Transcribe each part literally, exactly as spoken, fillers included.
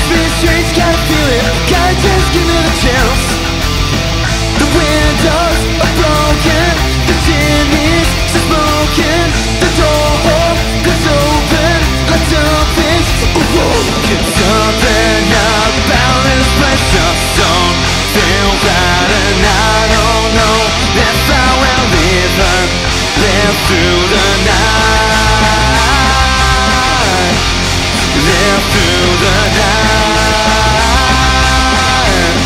me strange, gotta feel it, gotta just give it a chance. The windows are broken, the tin is smoking, the door is open like something's wrong. Something about this place just don't feel right, and I don't know if I will even live through the night, live through the night.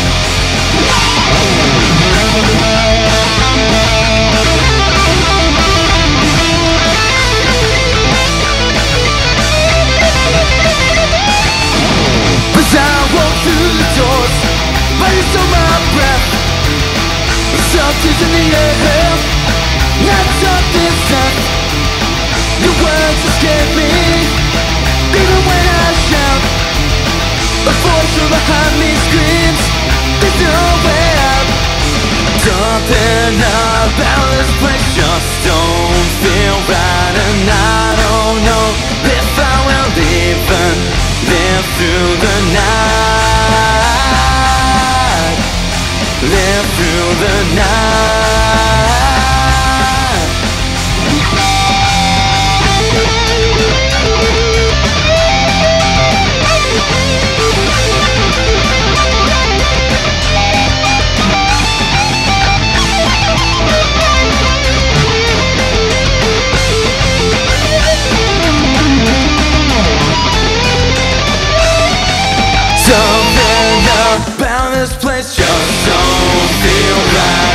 As I walk through the doors, bodies on my breath, something's in the air, not something's left. Your words escape me, even when I shout. A voice from behind me screams, there's no way out. Something about this place just don't feel right, and I don't know if I will even live through the night, live through the night. Something about this place just don't feel right.